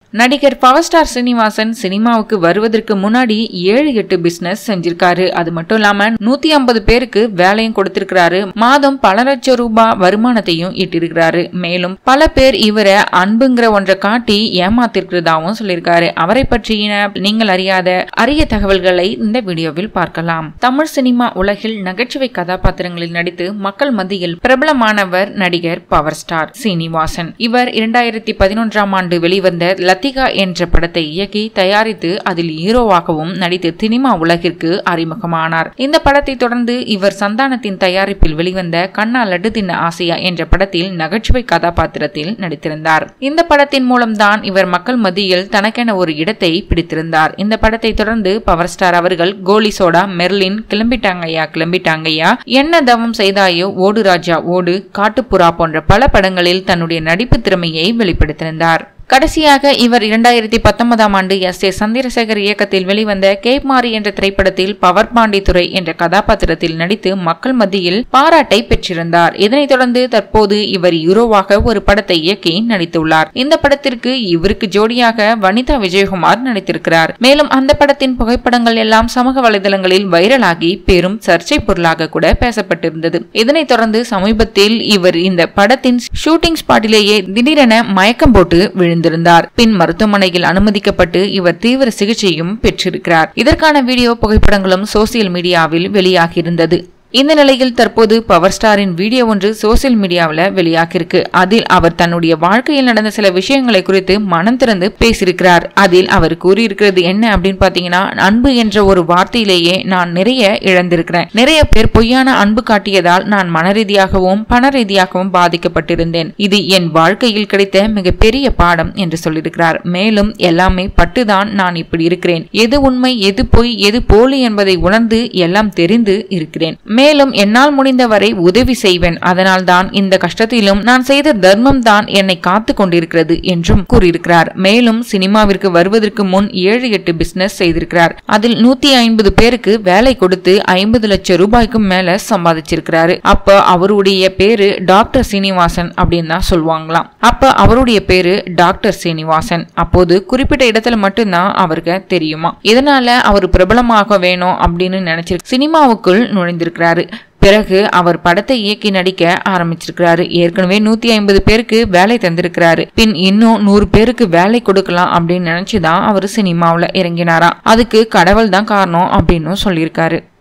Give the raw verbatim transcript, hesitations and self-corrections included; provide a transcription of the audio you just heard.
நடிகர் பவர்ஸ்டார் ஸ்ரீனிவாசன் சினிமாவுக்கு வருவதற்கு முன்னாடி ஏழு எட்டு பிசினஸ் செஞ்சிருக்காரு. அது மட்டும் இல்லாம நூத்தி ஐம்பது பேருக்கு வேலையும் கொடுத்திருக்கிறாரு. மாதம் பல லட்சம் ரூபாய் வருமானத்தையும் ஈட்டிருக்கிறாரு. மேலும் பல பேர் இவரை அன்புங்கிற ஒன்றை காட்டி ஏமாத்திருக்கிறதாவும் சொல்லியிருக்காரு. அவரை பற்றிய நீங்கள் அறியாத அரிய தகவல்களை இந்த வீடியோவில் பார்க்கலாம். தமிழ் சினிமா உலகில் நகைச்சுவை கதாபாத்திரங்களில் நடித்து மக்கள் மத்தியில் பிரபலமானவர் நடிகர் பவர்ஸ்டார் ஸ்ரீனிவாசன். இவர் இரண்டாயிரத்தி பதினொன்றாம் ஆண்டு வெளிவந்த லத்திகா என்ற படத்தை இயக்கி தயாரித்து அதில் ஹீரோவாகவும் நடித்து சினிமா உலகிற்கு அறிமுகமானார். இந்த படத்தை தொடர்ந்து இவர் சந்தானத்தின் தயாரிப்பில் வெளிவந்த கண்ணா லட்டு தின்ன ஆசையா என்ற படத்தில் நகைச்சுவை கதாபாத்திரத்தில் நடித்திருந்தார். இந்த படத்தின் மூலம்தான் இவர் மக்கள் மத்தியில் தனக்கென ஒரு இடத்தை பிடித்திருந்தார். இந்த படத்தை தொடர்ந்து பவர் ஸ்டார் அவர்கள் கோலி சோடா, மெர்லின், கிளம்பிட்டாங்கய்யா கிளம்பிட்டாங்கய்யா, என்ன தவம் செய்தாயோ, ஓடு ராஜா ஓடு, காட்டுப்புறா போன்ற பல படங்களில் தன்னுடைய நடிப்பு திறமையை வெளிப்படுத்தியிருந்தார். கடைசியாக இவர் இரண்டாயிரத்தி பத்தொன்பதாம் ஆண்டு எஸ் ஏ சந்திரசேகர் இயக்கத்தில் வெளிவந்த கேப்மாரி என்ற திரைப்படத்தில் பவர் பாண்டித்துறை என்ற கதாபாத்திரத்தில் நடித்து மக்கள் மத்தியில் பாராட்டை பெற்றிருந்தார். இதனைத் தொடர்ந்து தற்போது இவர் ஹீரோவாக ஒரு படத்தை இயக்கி நடித்துள்ளார். இந்த படத்திற்கு இவருக்கு ஜோடியாக வனிதா விஜயகுமார் நடித்திருக்கிறார். மேலும் அந்த படத்தின் புகைப்படங்கள் எல்லாம் சமூக வலைதளங்களில் வைரலாகி பெரும் சர்ச்சை பொருளாக கூட பேசப்பட்டிருந்தது. இதனைத் தொடர்ந்து சமீபத்தில் இவர் இந்த படத்தின் ஷூட்டிங் ஸ்பாட்டிலேயே திடீரென மயக்கம் போட்டு விழுந்தார். பின் மருத்துவமனையில் அனுமதிக்கப்பட்டு இவர் தீவிர சிகிச்சையும் பெற்றிருக்கிறார். இதற்கான வீடியோ புகைப்படங்களும் சோசியல் மீடியாவில் வெளியாகியிருந்தது. இந்த நிலையில் தற்போது பவர் ஸ்டாரின் வீடியோ ஒன்று சோசியல் மீடியாவில் வெளியாகிருக்கு. அதில் அவர் தன்னுடைய வாழ்க்கையில் நடந்த சில விஷயங்களை குறித்து மனம் திறந்து பேசியிருக்கிறார். அதில் அவர் கூறியிருக்கிறது என்ன அப்படின்னு பாத்தீங்கன்னா, அன்பு என்ற ஒரு வார்த்தையிலேயே நான் நிறைய இழந்திருக்கிறேன். நிறைய பேர் பொய்யான அன்பு காட்டியதால் நான் மன ரீதியாகவும் பண ரீதியாகவும் பாதிக்கப்பட்டிருந்தேன். இது என் வாழ்க்கையில் கிடைத்த மிகப்பெரிய பாடம் என்று சொல்லியிருக்கிறார். மேலும் எல்லாமே பட்டுதான் நான் இப்படி இருக்கிறேன். எது உண்மை, எது பொய், எது போலி என்பதை உணர்ந்து எல்லாம் தெரிந்து இருக்கிறேன். மேலும் என்னால் முடிந்தவரை உதவி செய்வேன். அதனால் தான் இந்த கஷ்டத்திலும் நான் செய்த தர்மம் தான் என்னை காத்து கொண்டிருக்கிறது என்றும் கூறியிருக்கிறார். மேலும் சினிமாவிற்கு வருவதற்கு முன் ஏழு எட்டு பிசினஸ் செய்திருக்கிறார். அதில் நூத்தி ஐம்பது பேருக்கு வேலை கொடுத்து ஐம்பது லட்சம் ரூபாய்க்கும் மேல சம்பாதிச்சிருக்கிறாரு. அப்ப அவருடைய பேரு டாக்டர் சீனிவாசன் அப்படின்னு தான் சொல்லுவாங்களாம். அப்ப அவருடைய பேரு டாக்டர் சீனிவாசன். அப்போது குறிப்பிட்ட இடத்துல மட்டும்தான் அவருக்கு தெரியுமா. இதனால அவர் பிரபலமாக வேணும் அப்படின்னு நினைச்சிருக்கு சினிமாவுக்குள் நுழைந்திருக்கிறார். பிறகு அவர் படத்தை இயக்கி நடிக்க ஆரம்பிச்சிருக்கிறாரு. ஏற்கனவே நூத்தி ஐம்பது பேருக்கு வேலை தந்திருக்கிறாரு. பின் இன்னும் நூறு பேருக்கு வேலை கொடுக்கலாம் அப்படின்னு நினைச்சுதான் அவர் சினிமாவுல இறங்கினாராம். அதுக்கு கடவுள் தான் காரணம் அப்படின்னு சொல்லியிருக்காரு.